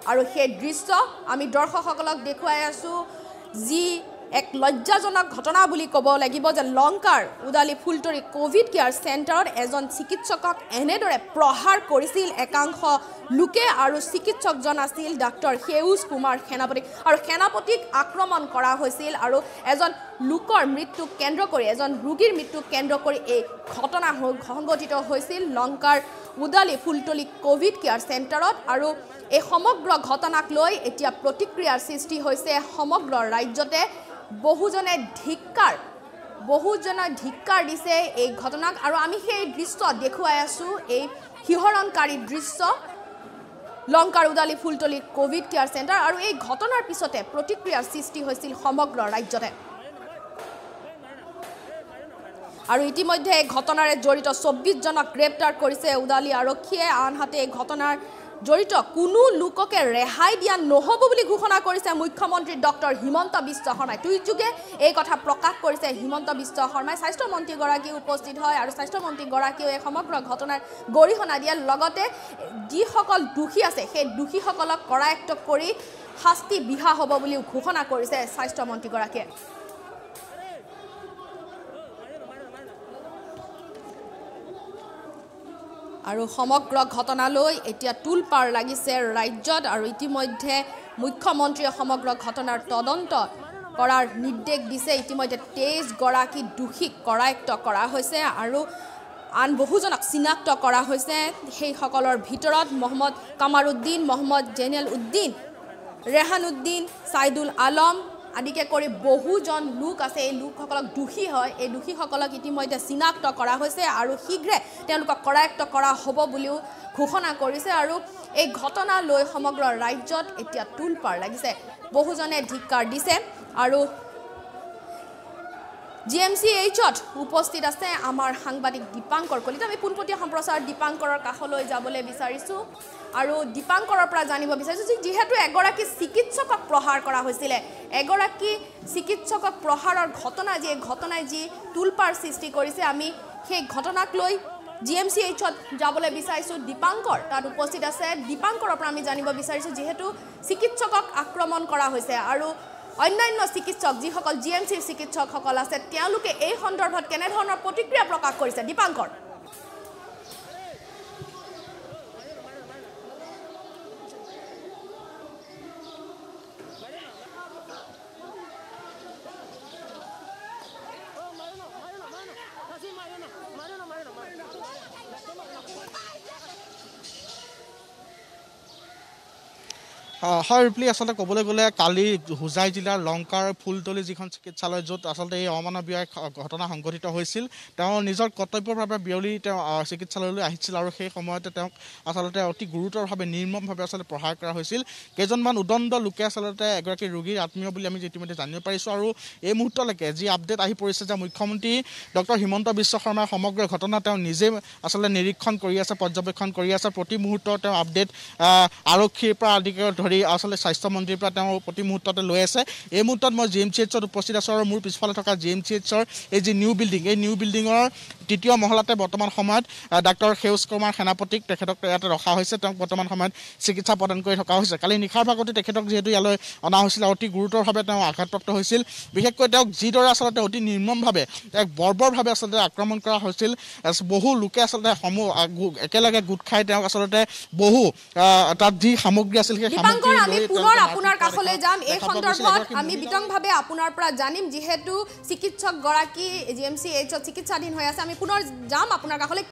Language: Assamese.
আৰু সেই দৃশ্য আমি দৰ্শকসকলক দেখুৱাই আছো যি এক লজ্জাজনক ঘটনা বুলি ক'ব লাগিব যে লংকাৰ উদালি ফুলতৰি কোভিড কেয়াৰ চেণ্টাৰত এজন চিকিৎসকক এনেদৰে প্ৰহাৰ কৰিছিল একাংশ লোকে আৰু চিকিৎসকজন আছিল ডাক্তৰ সেউজ কুমাৰ সেনাপতি আৰু সেনাপতিক আক্ৰমণ কৰা হৈছিল আৰু এজন লোকৰ মৃত্যুক কেন্দ্ৰ কৰি এজন ৰোগীৰ মৃত্যুক কেন্দ্ৰ কৰি এই ঘটনা সংঘটিত হৈছিল লংকাৰ উদালি ফুলতলি কোভিড কেয়াৰ চেণ্টাৰত আৰু এই সমগ্ৰ ঘটনাক লৈ এতিয়া প্ৰতিক্ৰিয়াৰ সৃষ্টি হৈছে সমগ্ৰ ৰাজ্যতে বহুজনে ধিক্কাৰ দিছে এই ঘটনাক আৰু আমি সেই দৃশ্য দেখুৱাই আছো এই শিহৰণকাৰী দৃশ্য লংকাৰ Udali Phultoli covid care centre আৰু এই ঘটনাৰ পিছতে প্ৰতিক্ৰিয়াৰ সৃষ্টি হৈছিল সমগ্ৰ ৰাজ্যতে আৰু ইতিমধ্যে এই ঘটনাৰে জড়িত ২৪ জনক গ্ৰেপ্তাৰ কৰিছে উদালি আৰক্ষীয়ে আনহাতে এই ঘটনাৰ জড়িত কোনো লোককে ৰেহাই দিয়া নহব বুলি ঘোষণা কৰিছে মুখ্যমন্ত্ৰী ডক্টৰ হিমন্ত বিশ্ব শৰ্মাই টুইটযোগে এই কথা প্ৰকাশ কৰিছে হিমন্ত বিশ্ব শৰ্মাই স্বাস্থ্য মন্ত্ৰী গৰাকী উপস্থিত হয় আৰু স্বাস্থ্য মন্ত্ৰী গৰাকীয়ে এই সমগ্ৰ ঘটনাৰ গৰিহণা দিয়াৰ লগতে যিসকল দোষী আছে সেই দোষীসকলক কৰায়ত্ব কৰি শাস্তি বিহা হ'ব বুলি ঘোষণা কৰিছে স্বাস্থ্য মন্ত্ৰী গৰাকীয়ে আৰু সমগ্ৰ ঘটনালৈ এতিয়া টুলপাৰ লাগিছে ৰাজ্যত আৰু ইতিমধ্যে মুখ্যমন্ত্ৰীয়ে সমগ্ৰ ঘটনাৰ তদন্ত কৰাৰ নিৰ্দেশ দিছে ইতিমধ্যে 23 গৰাকী দোষীক কৰায়ত্ব কৰা হৈছে আৰু আন বহুজনক চিনাক্ত কৰা হৈছে সেই সকলৰ ভিতৰত মোহাম্মদ কামাৰুদ্দিন মোহাম্মদ জেনেল উদ্দিন ৰেহান উদ্দিন সাইদুল আলম আদিকে কৰি বহুজন লোক আছে এই লোকসকলক দোষী হয় এই দোষীসকলক ইতিমধ্যে চিনাক্ত কৰা হৈছে আৰু শীঘ্ৰে তেওঁলোকক কৰায়ত্ব কৰা হ'ব বুলিও ঘোষণা কৰিছে আৰু এই ঘটনা লৈ সমগ্ৰ ৰাজ্যত এতিয়া টুলপাৰ লাগিছে বহুজনে ধিক্কাৰ দিছে আৰু GMCHত উপস্থিত আছে আমাৰ সাংবাদিক দীপাংকৰ কলিতা আমি পুনপটীয়া সম্প্ৰচাৰ দীপাংকৰৰ কাষলৈ যাবলৈ বিচাৰিছো আৰু দীপাংকৰৰ পৰা জানিব বিচাৰিছো যে যেহেতু এগৰাকী চিকিৎসকক প্ৰহাৰ কৰা হৈছিল এগৰাকী চিকিৎসকক প্ৰহাৰৰ ঘটনাই যি টুলপাৰ সৃষ্টি কৰিছে আমি সেই ঘটনাক লৈ GMCHত যাবলৈ বিচাৰিছো দীপাংকৰ তাত উপস্থিত আছে দীপাংকৰৰ পৰা আমি জানিব বিচাৰিছো যেহেতু চিকিৎসকক আক্ৰমণ কৰা হৈছে আৰু অন্যান্য চিকিৎসক যিসকল GMCৰ চিকিৎসকসকল আছে তেওঁলোকে এই সন্দৰ্ভত কেনে ধৰণৰ প্ৰতিক্ৰিয়া প্ৰকাশ কৰিছে দীপাংকৰ হয় ৰিপ্লি আসলে ক'বলৈ গ'লে কালি হুজাই জিলাৰ লংকাৰ ফুলতলি যিখন চিকিৎসালয় য'ত আচলতে এই অমানৱীয় ঘটনা সংঘটিত হৈছিল তেওঁ নিজৰ কৰ্তব্যৰ বাবে বিয়লি তেওঁ চিকিৎসালয়লৈ আহিছিল আৰু সেই সময়তে তেওঁক আচলতে অতি গুৰুতৰভাৱে নিৰ্মমভাৱে আচলতে প্ৰহাৰ কৰা হৈছিল কেইজনমান উদণ্ড লোকে আচলতে এগৰাকী ৰোগীৰ আত্মীয় বুলি আমি ইতিমধ্যে জানিব পাৰিছোঁ আৰু এই মুহূৰ্তলৈকে যি আপডেট আহি পৰিছে যে মুখ্যমন্ত্ৰী ডক্টৰ হিমন্ত বিশ্ব শৰ্মাই সমগ্ৰ ঘটনা তেওঁ নিজে আচলতে নিৰীক্ষণ কৰি আছে পৰ্যবেক্ষণ কৰি আছে প্ৰতি মুহূৰ্তত তেওঁ আপডেট আৰক্ষীৰ পৰা আদিকে ধৰি আচলতে স্বাস্থ্য মন্ত্ৰীৰ পৰা তেওঁ প্ৰতি মুহূৰ্ততে লৈ আছে এই মুহূৰ্তত মই GMCHত উপস্থিত আছোঁ আৰু মোৰ পিছফালে থকা GMCHৰ এই যি নিউ বিল্ডিং এই নিউ বিল্ডিঙৰ তৃতীয় মহলাতে বৰ্তমান সময়ত ডাক্তৰ সেউজ কুমাৰ সেনাপতিক তেখেতক ইয়াতে ৰখা হৈছে তেওঁক বৰ্তমান সময়ত চিকিৎসা প্ৰদান কৰি থকা হৈছে কালি নিশাৰ ভাগতে তেখেতক যিহেতু ইয়ালৈ অনা হৈছিল অতি গুৰুতৰভাৱে তেওঁ আঘাতপ্ৰাপ্ত হৈছিল বিশেষকৈ তেওঁক যিদৰে আচলতে অতি নিৰ্মমভাৱে এক বৰ্বৰভাৱে আচলতে আক্ৰমণ কৰা হৈছিল বহু লোকে আচলতে একেলগে গোট খাই তেওঁক আচলতে বহু তাত যি সামগ্ৰী আছিল সেই সামগ্ৰী আমি পুনৰ আপোনাৰ কাষলৈ যাম এই সন্দৰ্ভত আমি বিতংভাৱে আপোনাৰ পৰা জানিম যেহেতু চিকিৎসক গৰাকী GMCHত চিকিৎসাধীন হৈ আছে আমি পুনৰ যাম আপোনাৰ কাষলৈ